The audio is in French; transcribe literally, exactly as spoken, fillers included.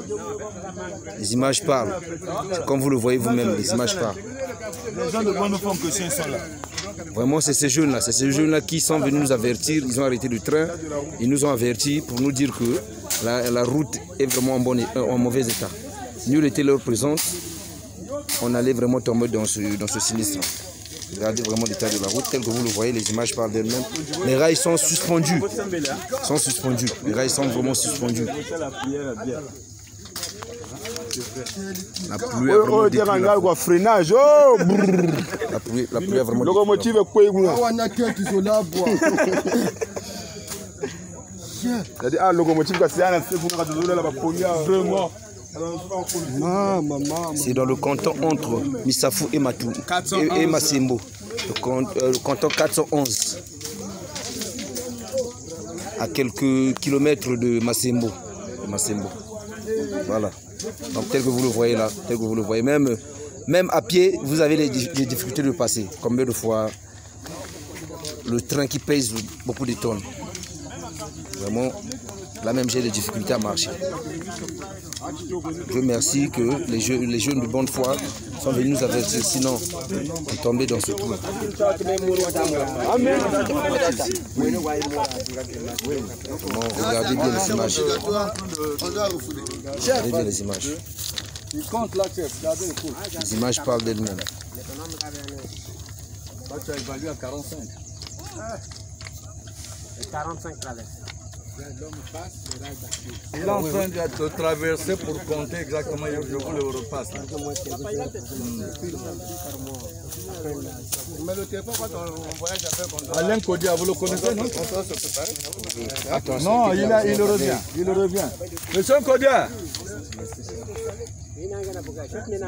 Les images parlent. Comme vous le voyez vous-même, les images parlent. Les gens de bonne forme que sont là. Vraiment, c'est ces jeunes-là, c'est ces jeunes-là qui sont venus nous avertir. Ils ont arrêté le train, ils nous ont avertis pour nous dire que la, la route est vraiment en, bon, en mauvais état. Nul était leur présence, on allait vraiment tomber dans ce, dans ce sinistre. Regardez vraiment l'état de la route, tel que vous le voyez, les images parlent d'elles-mêmes. Les rails sont suspendus, sont suspendus, les rails sont vraiment suspendus. La pluie a vraiment détruit la route. Freinage, oh La pluie, la pluie a vraiment locomotive détruit la route. Ah, locomotive, vraiment. C'est dans le canton entre Missafou et Matou et, et Massembo, le, can, euh, le canton quatre cent onze, à quelques kilomètres de Massembo. De Massembo. Voilà. Donc tel que vous le voyez là, tel que vous le voyez, même, même à pied, vous avez les, les difficultés de passer. Combien de fois le train qui pèse beaucoup de tonnes. Vraiment, là même j'ai des difficultés à marcher. Je remercie que les jeunes, les jeunes de bonne foi sont venus nous avertir, sinon on tombait dans ce trou. Bon, regardez bien les images. Regardez bien les images. Les images parlent d'elles-mêmes. quarante-cinq traverses. Il est en train de traverser pour compter exactement, je vous le repasse. Alain Kodia, vous le connaissez, non? Non, il, a, il revient, il revient. Monsieur Kodia.